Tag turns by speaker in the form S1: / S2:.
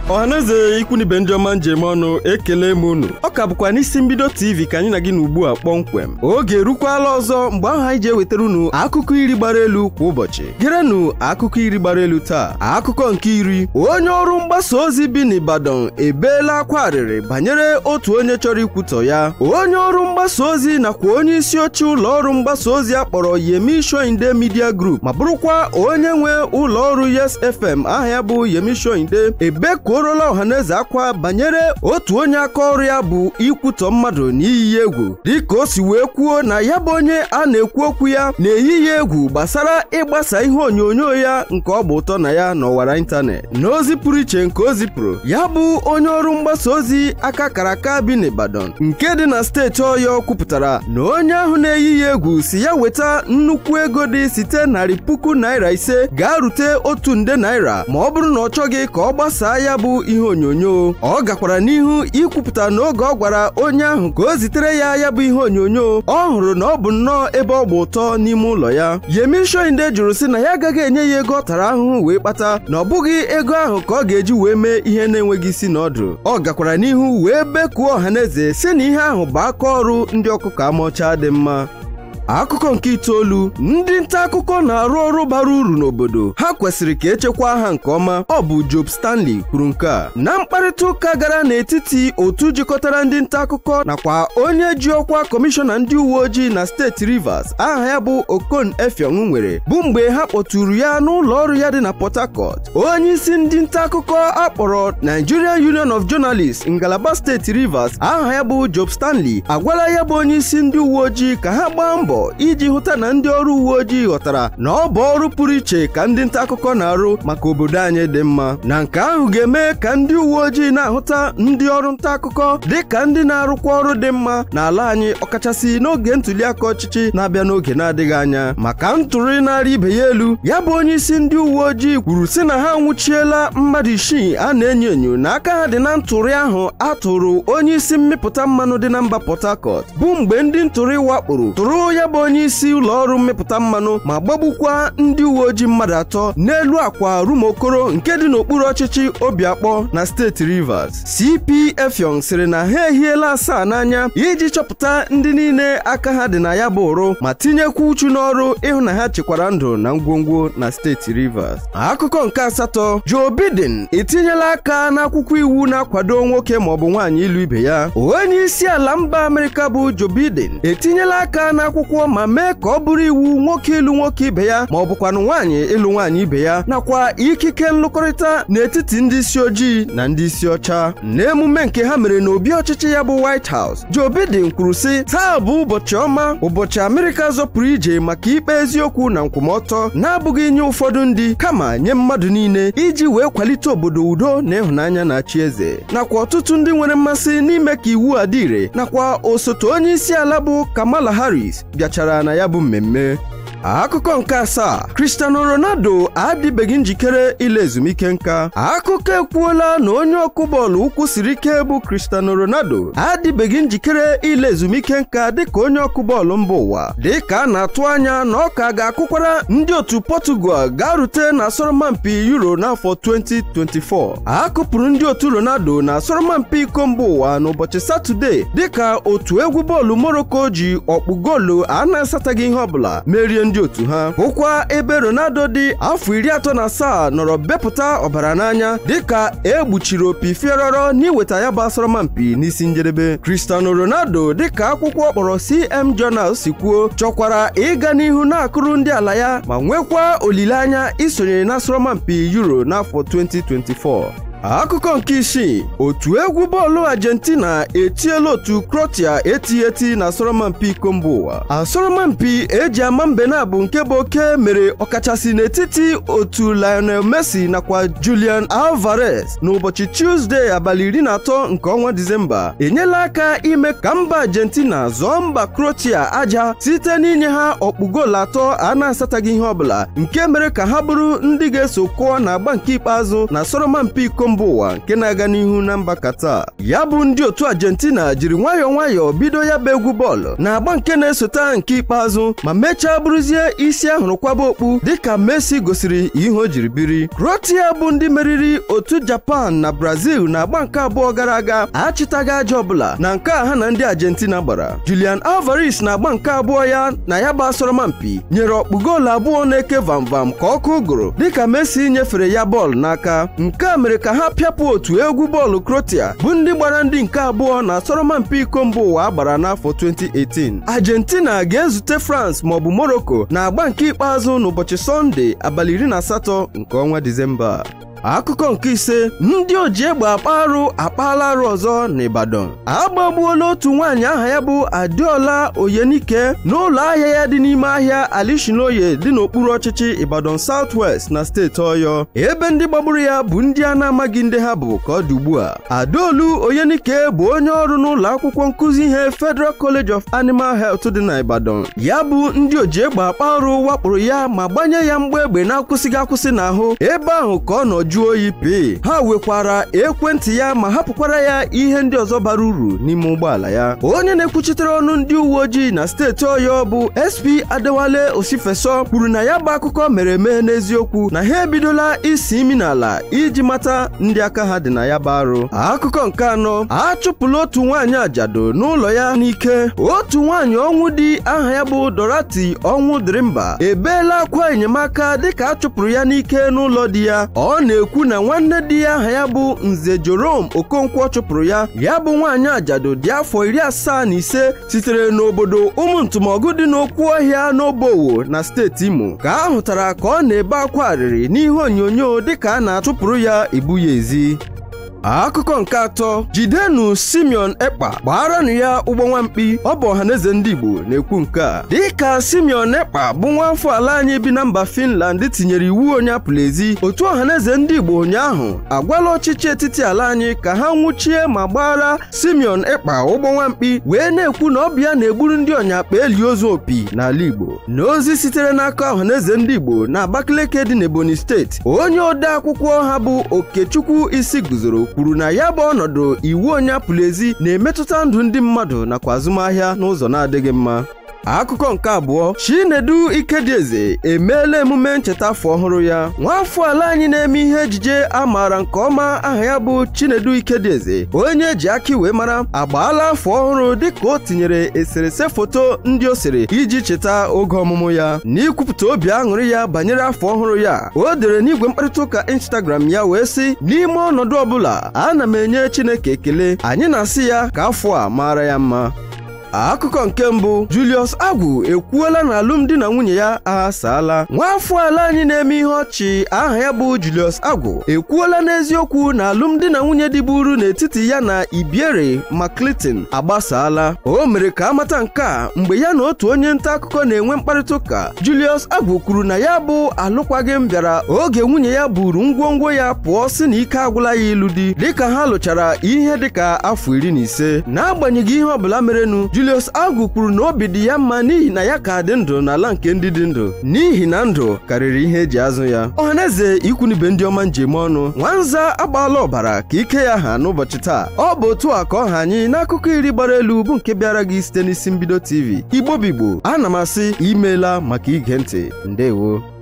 S1: Ọhaneze ikwu n'ibe ndị ọma njem ọnụ ekele m unu. Ọ ka bụkwa n'isi mbido TV ka anyị na gị n'ugbu a kpọmkwem. Oge erukwala ọzọ mgbe ahụ anyị ji ewetara unu akụkọ iri gbara elu kwa ụbọchị. Gerenụ akụkọ iri gbara elu taa. Akụkọ nke iri, onye ọrụ mgbasa ozi bi n'Ibadan ebeela akwa arịrị banyere otu onye chọrọ ikwutọ ya. Onye ọrụ mgbasa ozi nakwa onye isi oche ụlọ ọrụ mgbasa ozi akpọrọ Yemi Soyinde Media Group ma bụrụkwa onye nwe ụlọ ọrụ Yes FM aha ya bụ Yemi Soyinde ebekuorola ọhaneze akwa banyere otu onye aka ọrụ ya bụ ikwutọ mmadụ n'iyi egwu, dịka o si wee kwuo na ya bụ onye a na-ekwu okwu ya na-eyighị egwu gbasara ịgbasa ihe onyonyo ya nke ọ bụ ụtọ na ya n'ọwara ịntanetị. N'ozi pụrụ iche nke o zipụrụ, ya bụ onye ọrụ mgbasa ozi aka kara aka bi n'Ibadan nke dị na steeti Ọyọ kwupụtara na onye ahụ na-eyighị egwu si ya weta nnukwu ego dị site narị puku naira 5 ga-arute 1 nde naira ma ọ bụrụ na ọ chọghị ka ọ gbasaa ya bụ ihe onyonyo. Ọ gakwara n'ihu ikwupụta n'oge ọ gwara onye ahụ ka o zitere ya bụ ihe onyonyo, ọ hụrụ na ọ bụ nnọọ ebe ọ bụ ụtọ n'ime ụlọ ya. Yemi Soyinde jụrụ sị na ya agaghị enye ya ego ọ tara ahụhụ wee kpata, na ọ bụghị ego ahụ ka ọ ga-eji wee mee ihe na-enweghị isi na ọdụ. Ọ gakwara n'ihu wee bekuo ọhaneze sị na ihe ahụ bụ aka ọrụ ndị ọkụkọ amọcha dị mma. Akụkọ nke itoolu, ndị nta akụkọ na-arụ ọrụ bara uru n'obodo, ha kwesịrị ka echekwa ha nke ọma. Ọ bụ Job Stanley kwuru nke a na mkparịta ụka gara n'etiti otu jikọtara ndị nta akụkọ nakwa onye ji ọkwa kọmishọna ndị uwe ojii na steeti Rivers aha ya bụ Okon Efiong nwere, bụ mgbe ha kpọtụrụ ya n'ụlọ ọrụ ya dị na Port Harcourt. Onye isi ndị nta akụkọ akpọrọ Nigerian Union of Journalists ngalaba steeti Rivers aha ya bụ Job Stanley agwala ya bụ onye isi ndị uwe ojii ka ha gbaa mbọ iji hụta na ndị ọrụ uwe ojii ghọtara na ọ bụ ọrụ pụrụ iche ka ndị nta akụkọ na-arụ maka obodo anyị dị mma, na nke ahụ ga-eme ka ndị uwe ojii na-ahụta ndị ọrụ nta akụkọ dị ka ndị na-arụkwa ọrụ dị mma n'ala anyị, ọkachasị n'oge ntụliaka ọchịchị na-abịa n'oge na-adịghị anya. Maka ntụrụ narị ibe ya elu, ya bụ onye isi ndị uwe ojii kwuru sị na ha nwụchiela mmadụ 6 a na-enyo enyo na aka ha dị na ntụrụ ahụ a tụrụ onye isi mmịpụta mmanụ dị na mba Port Harcourt, bụ mgbe ndị ntụrụ wakporo tụrụ ya bụ onye isi ụlọ ọrụ mmepụta mmanụ ma gbagbukwa ndị uwe ojii mmadụ 3 n'elu akwa rumokoro nke dị n'okpuru ọchịchị Obiakpọ na steeti Rivers. CP Efiong sịrị na ha ehiela asaa n'anya iji chọpụta ndị niile aka ha dị na ya bụ ụrụ ma tinyekwa uchu n'ọrụ ịhụ na ha chekwara ndụ na ngwongwo na steeti Rivers. Akụkọ nke asatọ, Joe Biden etinyela aka n'akwụkwọ iwu na-akwado nwoke maọbụ nwaanyị ịlụ ibe ya. Onye isi ala mba Amerịka bụ Joe Biden etinyela aka n'akwụkwọ ma mee ka ọ bụrụ iwu nwoke ịlụ nwoke ibe ya ma ọ bụkwanụ nwaanyị ịlụ nwaanyị ibe ya nakwa ikike nlụkọrịta n'etiti ndị isi ojii na ndị isi ọcha. N'emume nke ha mere n'obi ọchịchị ya bụ White House, Joe Biden kwuru sị, taa bụ ụbọchị ọma, ụbọchị Amerịka zọpụrụ ije maka ikpe eziokwu na nkwụmọtọ na-abụghị nye ụfọdụ ndị kama nye mmadụ niile, iji wee kwalite obodo udo na ịhụnanya na-achị eze. Nakwa ọtụtụ ndị nwere mmasị n'ime ka iwu a dị ire nakwa osote onye isi ala bụ Kamala Harris bịachara na ya bụ mmemme. Akụkọ nke asaa, Cristiano Ronaldo adịbeghị njikere ile ezumike nka. Akụkọ ekwuola na onye ọkụ bọọlụ ụkwụ siri ike bụ Cristiano Ronaldo adịbeghị njikere ile ezumike nka dịka onye ọkụ bọọlụ mba ụwa, dịka a na-atụ anya na ọ ka ga-akụkwara ndị otu Portugal ga-arute na asọrọmpi Euro n'afọ 2024. Akụpụrụ ndị otu Ronaldo na asọrọmpi iko mba ụwa n'ụbọchị Satọde dịka otu egwu bọọlụ Morocco ji ọkpụ goolu a na-asataghị ihe ọbụla merie ndị otu ha. Bụkwa ebe Ronaldo dị afọ 37 nọrọ bepụta ọbara n'anya dịka egbuchiri opi fierọrọ n'iweta ya bụ asọrọmpi n'isi njedebe. Cristiano Ronaldo dịka akwụkwọ kpọrọ CM Journal si kwuo chọkwara ịga n'ihu na-akụrụ ndị ala ya ma nwekwa olileanya isonyere na asọrọmpi Euro n'afọ 2024. Akụkọ nke isii, otu egwu bọọlụ Argentina etiela otu Croatia eti na asọrọmpi iko mba ụwa. Asọrọmpi eji ama mbe na-abụ nke bụ oke mere ọkachasị n'etiti otu Lionel Messi nakwa Julian Alvarez n'ụbọchị Tuesday abalị 13 nke ọnwa Disemba enyela aka ime ka mba Argentina zọọ mba Croatia aja site n'inye ha ọkpụ goolu 3 a na-asataghị ihe ọbụla, nke mere ka ha bụrụ ndị ga-eso kụọ na agba nke ikpeazụ na asọrọmpi iko mba ụwa nke na-aga n'ihu na mba Qatar. Ya bụ ndị otu Argentina jiri nwayọọ bido ya bụ egwu bọọlụ na-agba nke na-esote nke ikpeazụ ma mechaa bụrụzie isi ahụrụ kwaba okpu dịka Messi gosiri ihe o jiri biri. Croatia bụ ndị meriri otu Japan na Brazil na-agba nke abụọ gara aga achịtaghị aja ọbụla na nke a ha na ndị Argentina gbara. Julian Alvarez na-agba nke abụọ ya na ya bụ asọrọmpi nyere ọkpụ goolu abụọ na-eke vamvam ka ọkụ gụrụ dịka Messi nyefere ya bọọlụ n'aka. Nke a mere ka ha pịapụ otu egwu bọọlụ Croatia bụ ndị gbara ndị nke abụọ na asọrọmpi iko mba ụwa agbara n'afọ 2018. Argentina ga-ezute France maọbụ Morocco na-agba nke ikpeazụ n'ụbọchị Sọnde abalị 18 nke ọnwa Disemba. Akụkọ nke ise, ndị oji egbe akpaala arụ ọzọ n'Ibadan. Agbagbuola otu nwaanyị aha ya bụ Adiola Oyenike n'ụlọ ahịa ya dị n'ime ahịa Alishinoye dị n'okpuru ọchịchị Ibadan Southwest na steeti Ọyọ. Ebe ndị gbagburu ya bụ ndị a na-amaghị ndị ha bụ ka ọ dị ugbu a. Adaolu Oyenike bụ onye ọrụ n'ụlọ akwụkwọ nkụzi ihe Federal College of Animal Health dị na Ibadan. Ya bụ ndị oji egbe arụ wakporo ya ma gbanye ya mgba egbe na-akwụsịghị akwụsị n'ahụ. Ebe ahụ ka ọ nọ jụọ oyi pee. Ha wekwara ekwentị ya ma hapụkwara ya ihe ndị ọzọ bara uru n'ime ụgbọala ya. Onye na-ekwuchitere ọnụ ndị uwe ojii na steeti Ọyọ bụ SP Adewale Osifeso kwuru na ya bụ akụkọ mere eme n'eziokwu na ha ebidola isi imi n'ala iji mata ndị aka ha dị na ya bụ arụ. Akụkọ nke anọ, achụpụla otu nwaanyị ajado n'ụlọ ya n'ike. Otu nwaanyị ọnwụ dị aha ya bụ Dorati ọnwụ dịrị mba ebeela akwa enyemaka dịka achụpụrụ ya n'ike n'ụlọ di ya. Ọ na-ekwu na nwanne di ya aha ya bụ Nze Jerome Okonkwo chụpụrụ ya. Ya bụ nwaanyị ajado dị afọ 75 sitere n'obodo Ụmụntụmọgụ dị n'Okwu Ọhịa n'Obowo na steeti Imo ka a hụtara ka ọ na-ebe akwa arịrị n'ihe onyonyo dịka a na-achụpụrụ ya ibu ya ezi. Akụkọ nke atọ, jidenu Simeon Ekpa gbaaranụ ya ụgbọ nwamkpi. Ọ bụ ọhaneze ndị Igbo na-ekwu nke a dịka Simeon Ekpa bụ nwaafọ ala anyị bi na mba Finland tinyere iwu onye apụrụ ezi. Otu ọhaneze ndị Igbo ụnyaahụ agwala ọchịchị etiti ala anyị ka ha nwụchie ma gbaara Simeon Ekpa ụgbọ nwamkpi wee na-ekwu na ọbịa na-egburu ndị ọnyakpa eli ozu opi n'ala Igbo. N'ozi sitere n'aka ọhaneze ndị Igbo na Abakaliki dị n'Ebonyi steeti, onye ode akwụkwọ ha bụ Okechukwu Isi guzoro kwuru na ya bụ ọnọdụ iwu onye apụrụ ezi na-emetụta ndụ ndị mmadụ nakwa azụmahịa n'ụzọ na-adịghị mma. Akụkọ nke abụọ, Chinedu Ikedieze emeela emume ncheta afọ ọhụrụ ya. Nwaafọ ala anyị na-eme ihe ejije a maara nke ọma aha ya bụ Chinedu Ikedieze, onye ji aka wee mara, agbaala afọ ọhụrụ dịka o tinyere eserese foto ndị o sere iji cheta oge ọmụmụ ya. N'ikwupụta obi aṅụrị ya banyere afọ ọhụrụ ya, o dere n'igwe mkparịta ụka Instagram ya wee sị, n'ime ọnọdụ ọbụla ana m enye Chineke ekele, anyị na-asị ya ka afọ a mara ya mma. Akụkọ nke mbụ, Julius Agwu ekwuola na alụmdi na nwunye ya aghasala. Nwaafọ ala anyị na-eme ihe ọchị aha ya bụ Julius Agwu ekwuola n'eziokwu na alụmdi na nwunye dịburu n'etiti ya na Ibiere Macleton agbasala. O mere ka amata nke a mgbe ya na otu onye nta akụkọ na-enwe mkparịta ụka. Julius Agwu kwuru na ya bụ alụkwaghịm bịara oge nwunye ya buru ngwongwo ya pụọ si na ike agwụla ya ịlụ di dịka ha lụchara ihe dịka afọ 15. N'agbanyeghị ihe ọbụla merenụ, Julius Agwu kwuru na obi dị ya mma n'ihi na ya ka dị ndụ n'ala nke ndị dị ndụ n'ihi na ndụ karịrị ihe eji azụ ya. Ọhaneze ikwunibe ndị ọma njem ọnụ, Nwanza agbaala ọbara ka ike ya ha n'ụbọchị taa. Ọ bụ otu a ka ọha anyị n'akụkọ iri gbara elu bụ nke bịara gị site n'isi mbido TV. Igbo bụ Igbo, ana m asị imeela maka ige ntị. Ndewo.